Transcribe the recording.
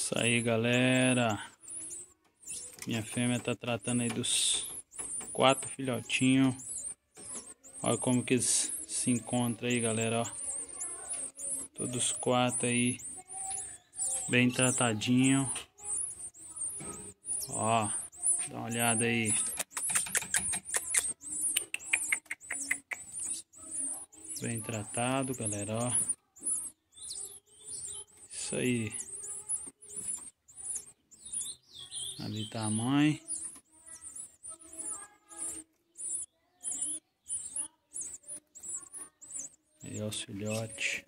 Isso aí, galera. Minha fêmea tá tratando aí dos 4 filhotinhos. Olha como que eles se encontram aí, galera, ó. Todos 4 aí, bem tratadinho. Ó, dá uma olhada aí. Bem tratado, galera, ó. Isso aí. Ali tá a mãe. Aí ó os filhotes.